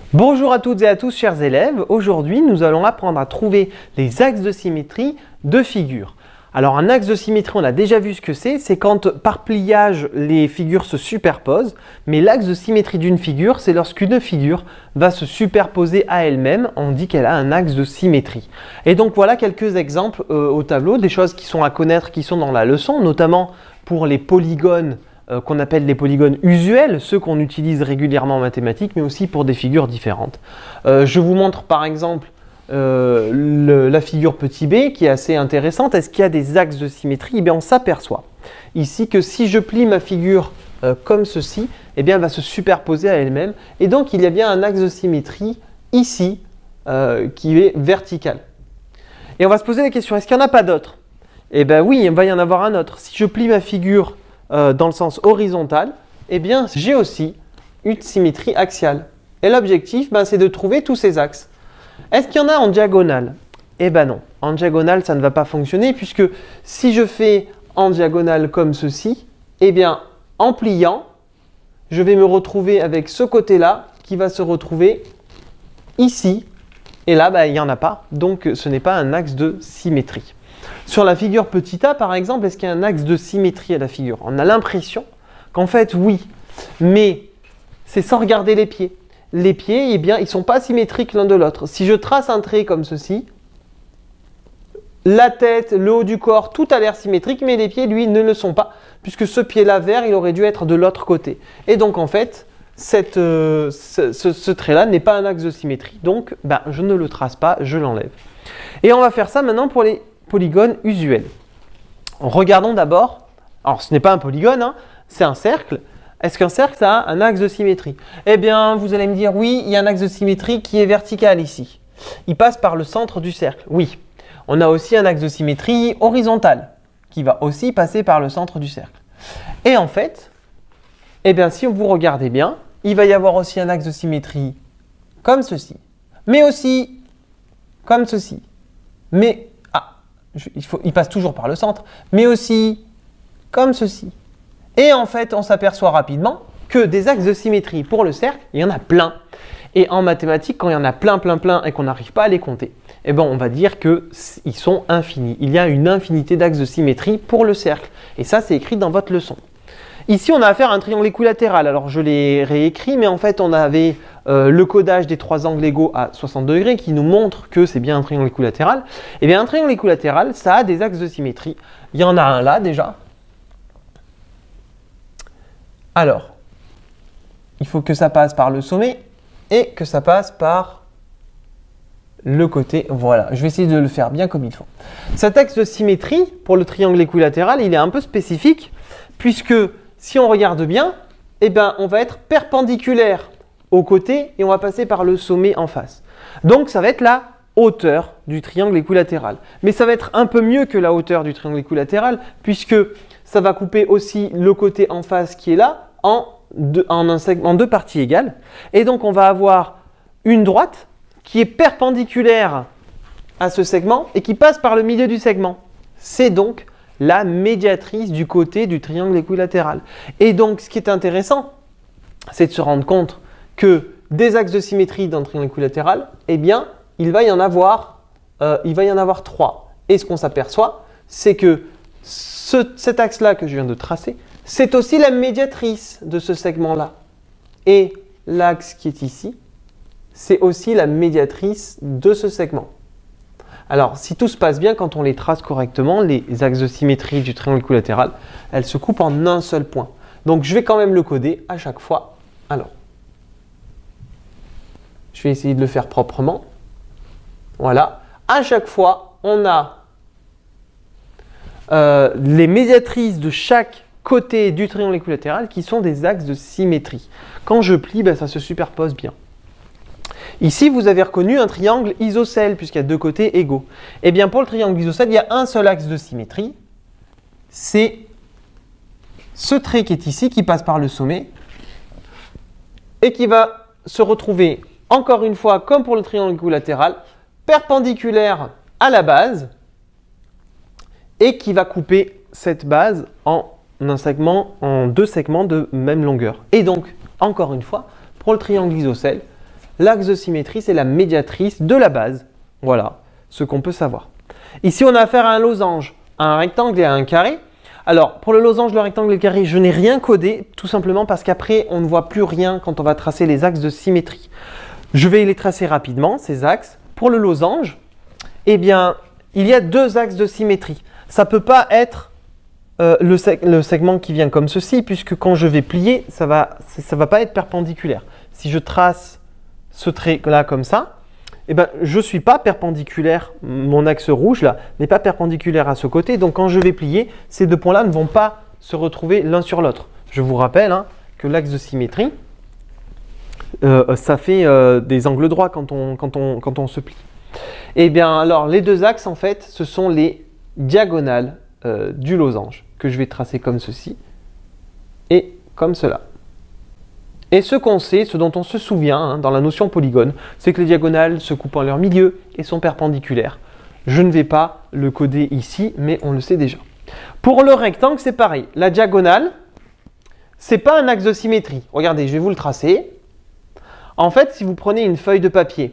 Bonjour à toutes et à tous chers élèves, aujourd'hui nous allons apprendre à trouver les axes de symétrie de figures. Alors un axe de symétrie, on a déjà vu ce que c'est quand par pliage les figures se superposent, mais l'axe de symétrie d'une figure, c'est lorsqu'une figure va se superposer à elle-même, on dit qu'elle a un axe de symétrie. Et donc voilà quelques exemples au tableau, des choses qui sont à connaître, qui sont dans la leçon, notamment pour les polygones qu'on appelle les polygones usuels, ceux qu'on utilise régulièrement en mathématiques, mais aussi pour des figures différentes. Je vous montre par exemple la figure petit b qui est assez intéressante. Est-ce qu'il y a des axes de symétrie? Eh bien, on s'aperçoit ici que si je plie ma figure comme ceci, eh bien, elle va se superposer à elle-même. Et donc, il y a bien un axe de symétrie ici qui est vertical. Et on va se poser la question, est-ce qu'il n'y en a pas d'autres? Eh bien oui, il va y en avoir un autre. Si je plie ma figure dans le sens horizontal, eh bien, j'ai aussi une symétrie axiale. Et l'objectif, c'est de trouver tous ces axes. Est-ce qu'il y en a en diagonale? Eh bien non, en diagonale, ça ne va pas fonctionner puisque si je fais en diagonale comme ceci, eh bien, en pliant, je vais me retrouver avec ce côté-là qui va se retrouver ici. Et là, il n'y en a pas, donc ce n'est pas un axe de symétrie. Sur la figure petit a, par exemple, est-ce qu'il y a un axe de symétrie à la figure? On a l'impression qu'en fait, oui, mais c'est sans regarder les pieds. Les pieds, eh bien, ils ne sont pas symétriques l'un de l'autre. Si je trace un trait comme ceci, la tête, le haut du corps, tout a l'air symétrique, mais les pieds, lui, ne le sont pas, puisque ce pied-là vert, il aurait dû être de l'autre côté. Et donc, en fait, ce trait-là n'est pas un axe de symétrie, donc je ne le trace pas, je l'enlève. Et on va faire ça maintenant pour les polygones usuels. Regardons d'abord, alors ce n'est pas un polygone, c'est un cercle. Est-ce qu'un cercle, ça a un axe de symétrie? Eh bien, vous allez me dire, oui, il y a un axe de symétrie qui est vertical ici. Il passe par le centre du cercle, oui. On a aussi un axe de symétrie horizontal qui va aussi passer par le centre du cercle. Et en fait, eh bien, si vous regardez bien, il va y avoir aussi un axe de symétrie comme ceci, mais aussi comme ceci. Mais, il passe toujours par le centre, mais aussi comme ceci. Et en fait, on s'aperçoit rapidement que des axes de symétrie pour le cercle, il y en a plein. Et en mathématiques, quand il y en a plein et qu'on n'arrive pas à les compter, eh ben, on va dire qu'ils sont infinis. Il y a une infinité d'axes de symétrie pour le cercle. Et ça, c'est écrit dans votre leçon. Ici, on a affaire à un triangle équilatéral. Alors, je l'ai réécrit, mais en fait, on avait le codage des trois angles égaux à 60 degrés qui nous montre que c'est bien un triangle équilatéral. Eh bien, un triangle équilatéral, ça a des axes de symétrie. Il y en a un là, déjà. Alors, il faut que ça passe par le sommet et que ça passe par le côté. Voilà, je vais essayer de le faire bien comme il faut. Cet axe de symétrie, pour le triangle équilatéral, il est un peu spécifique puisque si on regarde bien, eh ben, on va être perpendiculaire au côté et on va passer par le sommet en face. Donc, ça va être la hauteur du triangle équilatéral. Mais ça va être un peu mieux que la hauteur du triangle équilatéral puisque ça va couper aussi le côté en face qui est là en deux parties égales. Et donc, on va avoir une droite qui est perpendiculaire à ce segment et qui passe par le milieu du segment. C'est donc la médiatrice du côté du triangle équilatéral. Et donc, ce qui est intéressant, c'est de se rendre compte que des axes de symétrie dans le triangle équilatéral, eh bien, il va y en avoir trois. Et ce qu'on s'aperçoit, c'est que cet axe-là que je viens de tracer, c'est aussi la médiatrice de ce segment-là. Et l'axe qui est ici, c'est aussi la médiatrice de ce segment. Alors, si tout se passe bien, quand on les trace correctement, les axes de symétrie du triangle équilatéral, elles se coupent en un seul point. Donc, je vais quand même le coder à chaque fois. Alors, je vais essayer de le faire proprement. Voilà. À chaque fois, on a les médiatrices de chaque côté du triangle équilatéral qui sont des axes de symétrie. Quand je plie, ça se superpose bien. Ici, vous avez reconnu un triangle isocèle puisqu'il y a deux côtés égaux. Eh bien, pour le triangle isocèle, il y a un seul axe de symétrie. C'est ce trait qui est ici, qui passe par le sommet et qui va se retrouver, encore une fois, comme pour le triangle équilatéral, perpendiculaire à la base et qui va couper cette base en deux segments de même longueur. Et donc, encore une fois, pour le triangle isocèle, l'axe de symétrie, c'est la médiatrice de la base. Voilà ce qu'on peut savoir. Ici, on a affaire à un losange, à un rectangle et à un carré. Alors, pour le losange, le rectangle et le carré, je n'ai rien codé, tout simplement parce qu'après, on ne voit plus rien quand on va tracer les axes de symétrie. Je vais les tracer rapidement, ces axes. Pour le losange, eh bien, il y a deux axes de symétrie. Ça ne peut pas être le segment qui vient comme ceci, puisque quand je vais plier, ça va pas être perpendiculaire. Si je trace ce trait-là comme ça, eh ben, je ne suis pas perpendiculaire, mon axe rouge là n'est pas perpendiculaire à ce côté, donc quand je vais plier, ces deux points-là ne vont pas se retrouver l'un sur l'autre. Je vous rappelle que l'axe de symétrie, ça fait des angles droits quand on se plie. Eh bien alors les deux axes en fait, ce sont les diagonales du losange que je vais tracer comme ceci et comme cela. Et ce qu'on sait, ce dont on se souvient dans la notion polygone, c'est que les diagonales se coupent en leur milieu et sont perpendiculaires. Je ne vais pas le coder ici, mais on le sait déjà. Pour le rectangle, c'est pareil. La diagonale, ce n'est pas un axe de symétrie. Regardez, je vais vous le tracer. En fait, si vous prenez une feuille de papier,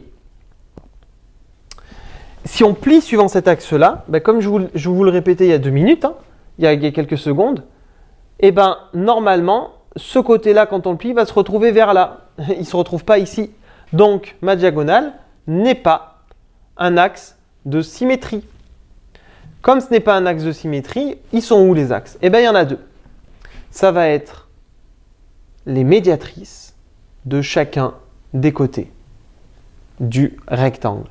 si on plie suivant cet axe-là, ben comme je vous le répétais il y a 2 minutes, il y a quelques secondes, et ben normalement, ce côté-là, quand on le plie, va se retrouver vers là. Il ne se retrouve pas ici. Donc, ma diagonale n'est pas un axe de symétrie. Comme ce n'est pas un axe de symétrie, ils sont où les axes? Eh bien, il y en a deux. Ça va être les médiatrices de chacun des côtés du rectangle.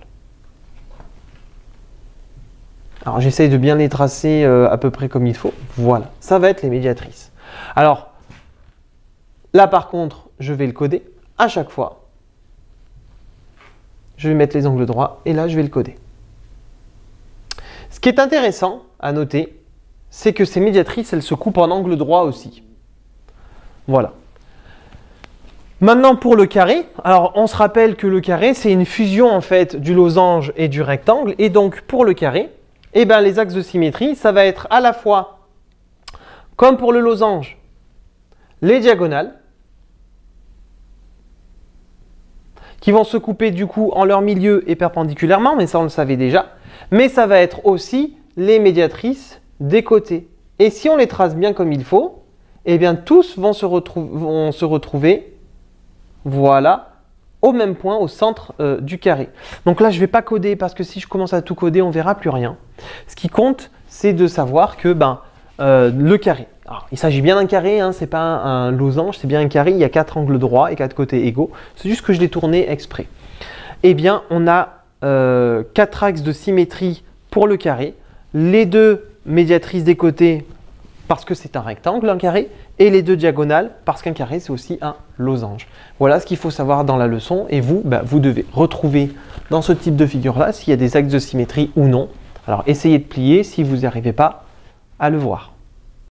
Alors, j'essaye de bien les tracer à peu près comme il faut. Voilà, ça va être les médiatrices. Alors, là, par contre, je vais le coder à chaque fois. Je vais mettre les angles droits et là, je vais le coder. Ce qui est intéressant à noter, c'est que ces médiatrices, elles se coupent en angle droit aussi. Voilà. Maintenant, pour le carré, alors on se rappelle que le carré, c'est une fusion en fait du losange et du rectangle. Et donc, pour le carré, eh ben, les axes de symétrie, ça va être à la fois, comme pour le losange, les diagonales, qui vont se couper du coup en leur milieu et perpendiculairement, mais ça on le savait déjà. Mais ça va être aussi les médiatrices des côtés. Et si on les trace bien comme il faut, eh bien tous vont se retrouver, voilà, au même point, au centre du carré. Donc là, je ne vais pas coder parce que si je commence à tout coder, on ne verra plus rien. Ce qui compte, c'est de savoir que le carré. Alors, il s'agit bien d'un carré, ce n'est pas un losange, c'est bien un carré, il y a 4 angles droits et 4 côtés égaux. C'est juste que je l'ai tourné exprès. Eh bien, on a 4 axes de symétrie pour le carré, les 2 médiatrices des côtés parce que c'est un rectangle, un carré, et les 2 diagonales parce qu'un carré c'est aussi un losange. Voilà ce qu'il faut savoir dans la leçon et vous, vous devez retrouver dans ce type de figure-là s'il y a des axes de symétrie ou non. Alors essayez de plier si vous n'y arrivez pas à le voir.